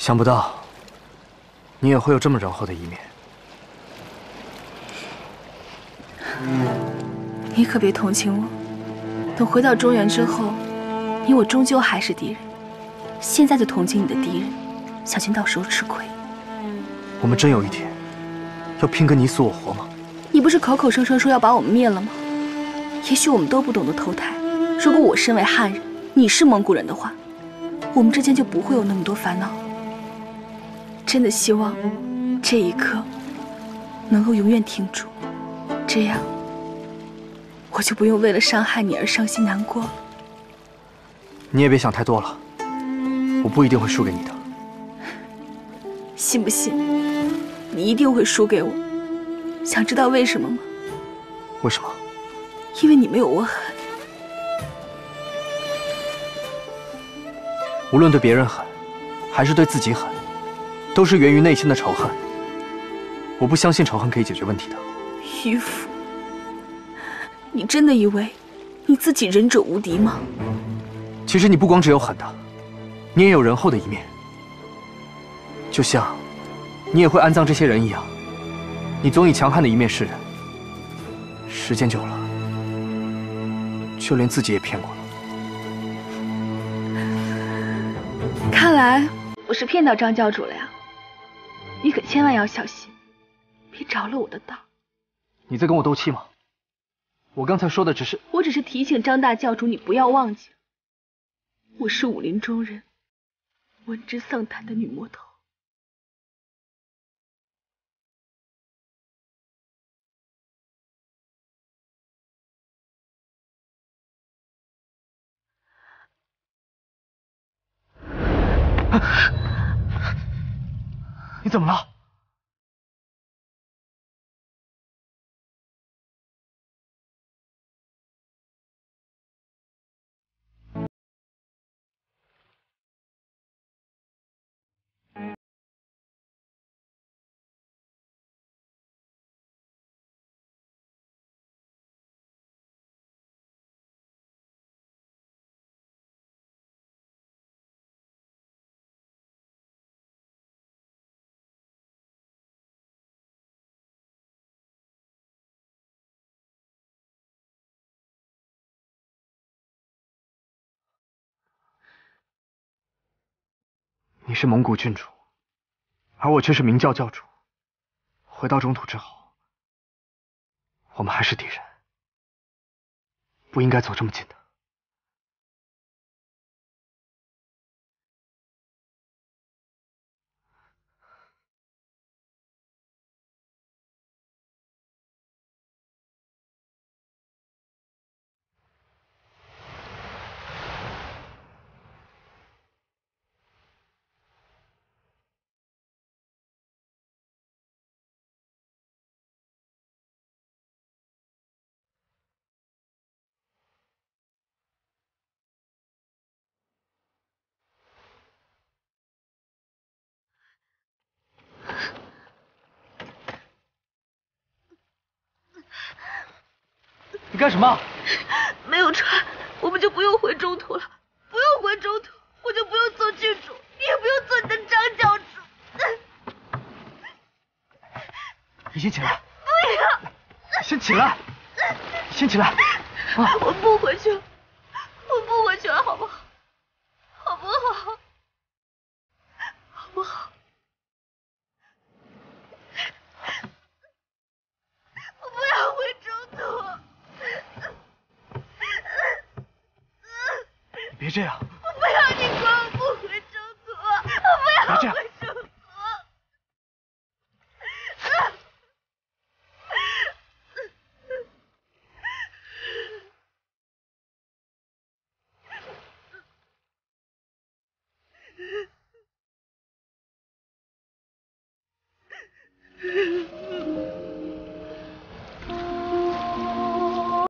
想不到，你也会有这么仁厚的一面。 你可别同情我。等回到中原之后，你我终究还是敌人。现在就同情你的敌人，小心到时候吃亏。 我们真有一天要拼个你死我活吗？ 你不是口口声声说要把我们灭了吗？也许我们都不懂得投胎。如果我身为汉人，你是蒙古人的话，我们之间就不会有那么多烦恼。真的希望这一刻能够永远停住，这样我就不用为了伤害你而伤心难过了。 你也别想太多了，我不一定会输给你的。 信不信？你一定会输给我。想知道为什么吗？ 为什么？ 因为你没有我狠。 无论对别人狠，还是对自己狠，都是源于内心的仇恨。我不相信仇恨可以解决问题的。 迂腐！你真的以为你自己仁者无敌吗？ 其实你不光只有狠的，你也有仁厚的一面。就像你也会安葬这些人一样，你总以强悍的一面示人。时间久了，就连自己也骗过了。 看来我是骗到张教主了呀！你可千万要小心，别着了我的道。 你在跟我斗气吗？我刚才说的只是…… 我只是提醒张大教主，你不要忘记了，我是武林中人，闻之丧胆的女魔头。 你怎么了？你是蒙古郡主，而我却是明教教主。回到中土之后，我们还是敌人，不应该走这么近的。你干什么？ 没有船，我们就不用回中土了。不用回中土，我就不用做郡主，你也不用做你的张教主。 你先起来。 不要！ 先起来。先起来。啊！ 我不回去了，我不回去了，好不好？好不好？好不好？我不要回中土。 你别这样。 我不要你管我不回中土，我不要回中土。